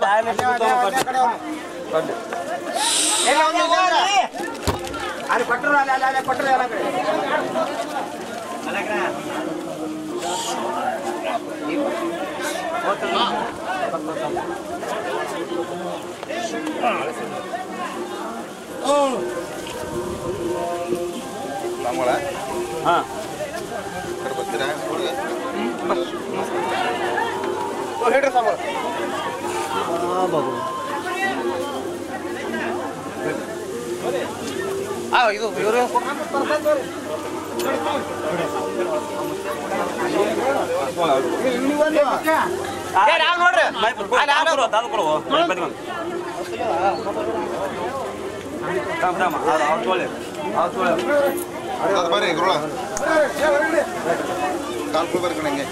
ಅಲ್ಲಿ ಕೊಟ್ಟರು ಅಲ್ಲಿ ಕೊಟ್ಟರು ಎಲ್ಲ ಕಡೆ ಹಾಂ ಬರ್ತೀರಾ ಹೇಳ್ರಿ ಸಾಂಬಾರು ಇದು ಇವರು ಬರ್ರಿ ಗುರುಳ ಕಾಲ್ಕುಲ್ ಬರ್ಕಣಂಗೆ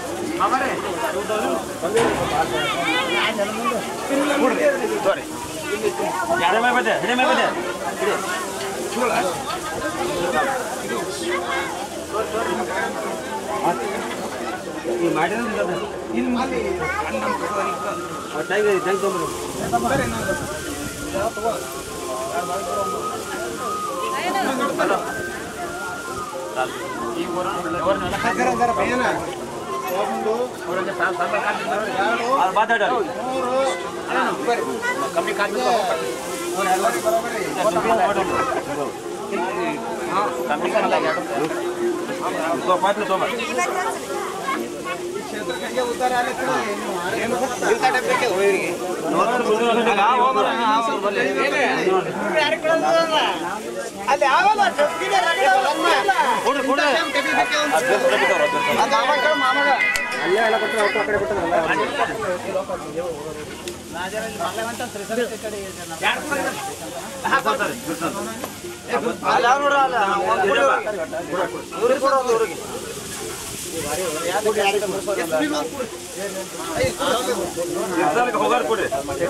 ಹೋಗಾರ್ ಕೊಡ್ರಿ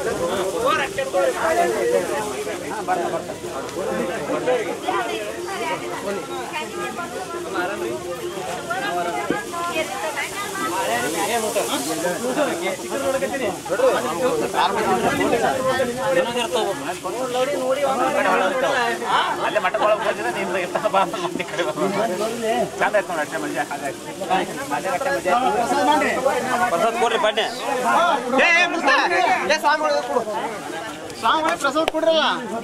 ಅಲ್ಲೇ ಮಠ ಚಂದ ಆಯ್ತು ನೋಡಿ ಪ್ರಸಾದ್ ಕೊಡ್ರಿ ಬನ್ನಿ ಸ್ವಾಮಿ ಪ್ರಸಾದ್ ಕೊಡ್ರಲ್ಲ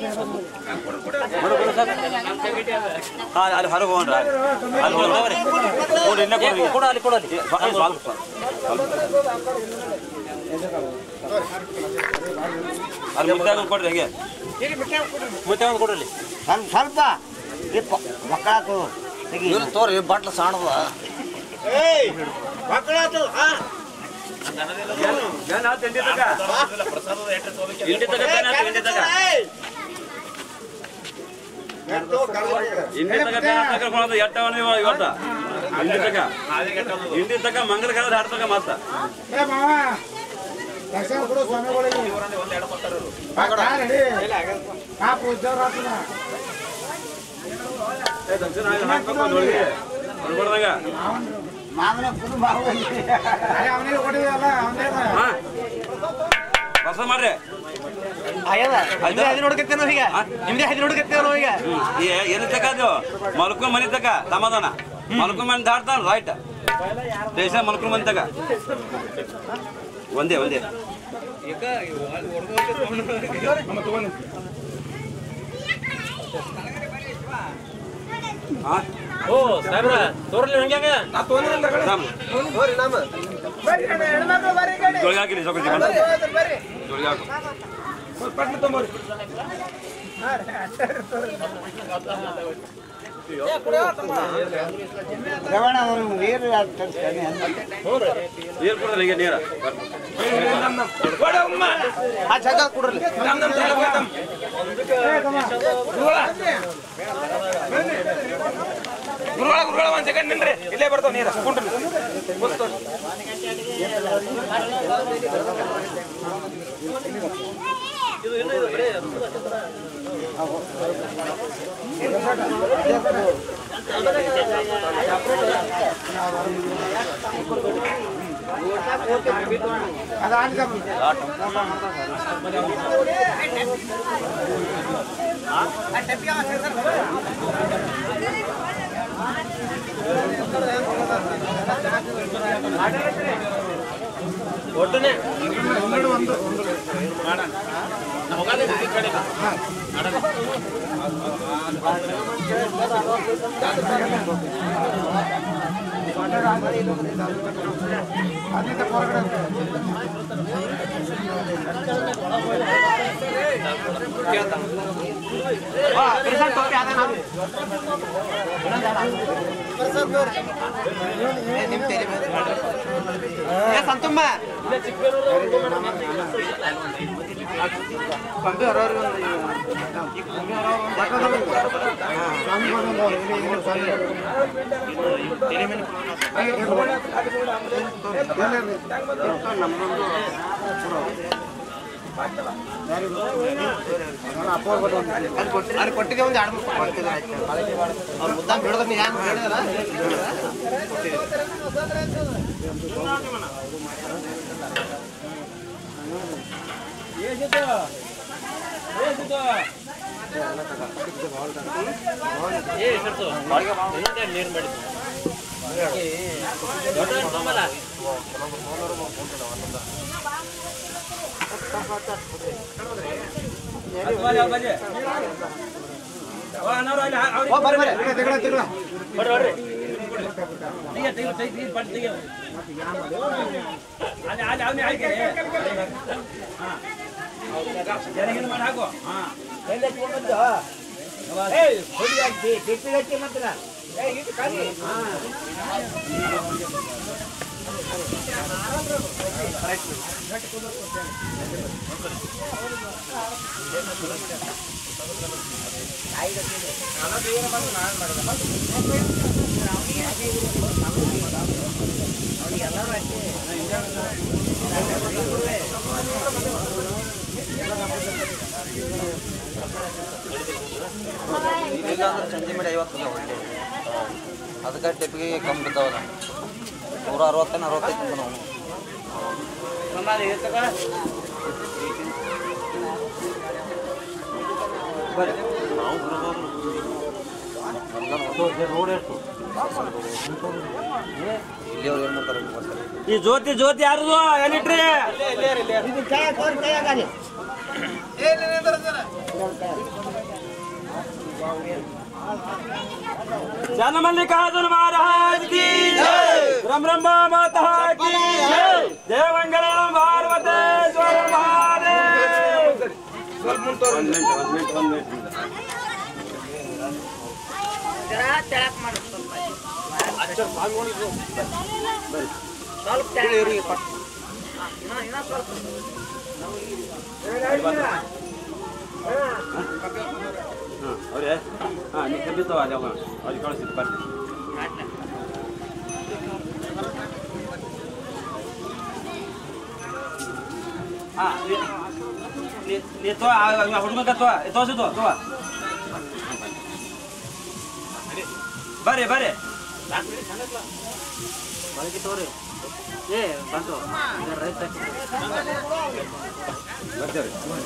ಅಲ್ಲಿ ಹೊರಗೆ ಹೋಗ್ರಿ ಅಲ್ಲಿ ಕೊಡಲಿ ಅಲ್ಲಿ ಮುದ್ದೆ ಕೊಡ್ರಿ ಹೇಗೆ ಮುದ್ದೆ ಒಂದು ಕೊಡ್ರಿ ಸ್ವಲ್ಪ ಮಕ್ಕಳಾತು ತೋರಿ ಬಾಟ್ಲ ಸಾಣದ ಮಕ್ಕಳಾತು ಇಂಡಿ ತಕ ಮಂಗಲ ಕಾಲ ಹಾಡ್ತಕ ಮಾತ ಪ್ರಸಾದ ಮಾಡ್ರಿ ನೋಡ್ಕತ್ತೇನೋ ಈಗ ನಿಮ್ದೇ ಹದಿ ನೋಡ್ಕತ್ತೇನೋ ಈಗ ಎಲ್ಲಿ ತಕ ಅದು ಮಲ್ಕೊಂಡ್ ಮನಿ ತಕ ಸಮಾಧಾನ ಮಲ್ಕೊಂಡ್ ಮನಿ ದಾಡ್ತಾನ ರೈಟ್ ದೇಶ ಮಲ್ಕೊಂಡ್ ಮನಿ ತಕ ಒಂದೇ ಓ ಸಾಹೇಬ್ರ ತೋರ್ಲಿ ಹಂಗ್ಯಾಗ ನಾ ತೋರಿಲ್ಲ ತೋರಿ ನಮ್ಮ ಬರ್ರಿ ಹೆಣ್ಮಕ್ಳು ಬರ್ರಿ ಗಾಡಿ ಜೋಳಿ ಹಾಕಿರಿ ಸೋಕಿ ಬರ್ರಿ ಜೋಳಿ ಹಾಕು ಪಟ್ನ ತಗೊಂಬರಿ ರವಣ ಅವರು ನೀರು ತರಿಸ್ತಾನೆ ನೀರು ಕೊಡ್ರಿ ಈಗ ನೀರು ಕೊಡ ಅಮ್ಮ ಆ ಜಾಗ ಕೊಡ್ರಿ ನಮ್ಮ ಗುರುಗಳ ಒಂದ್ ಸೆಕೆಂಡ್ ನಿನ್ರಿ ಇಲ್ಲೇ ಬರ್ತಾವ ನೀರು ಕುಂಡ್ರಿ ಒಟ್ಟನೆ ಒಂದು ಸಂತಮ್ಮ ಅದು ಕೊಟ್ಟಿದ್ದೆ ಒಂದು 2-3 ಕೊಡ್ತಿದ್ರೆ ಅವ್ರು ಮುದ್ದ ಬಿಡೋದ್ರ ನೀವು ಹ್ಯಾಂಗೆ ಹೇಳಿದಾರ ನೀರು ಮಾಡಿದ್ದು ಸಂಜೆ ಮೇಲೆ 50 ಅದಕ್ಕೆ ಟಿಪ್ಪಿಗೆ ಕಮ್ಮಿ ಬಿದ್ದಾವಲ್ಲ 160-65 ನಾವು ಈ ಜ್ಯೋತಿ ಜ್ಯೋತಿ ಯಾರದು ಎಲ್ಲಿಟ್ರಿ जनमल्लिकार्जुन महाराज की जय, ब्रह्मा माता की जय, देवंगलम पार्वतेश्वर महादेव। अरे हाँ निकल भी तो आ जाओ आज कौन सी पर हाँ ये तो हुಡುಗ का तो से तो बरे बरे बरे की तोरे ये बंदो इधर रहता बच्चे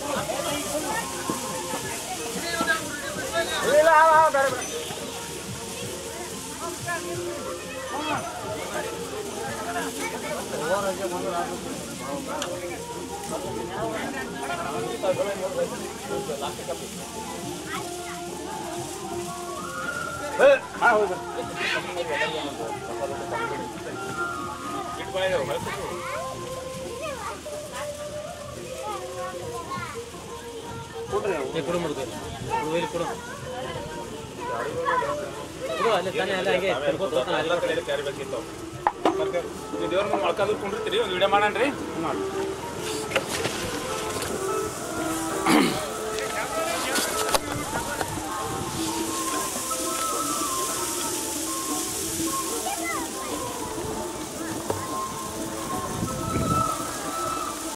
ದೇವ್ರ ಮುಂದೆ ಮೊಳಕಾದ್ರು ಕುಂಡಿರ್ತೀರಿ ಒಂದು ವಿಡಿಯೋ ಮಾಡೋಣ್ರಿ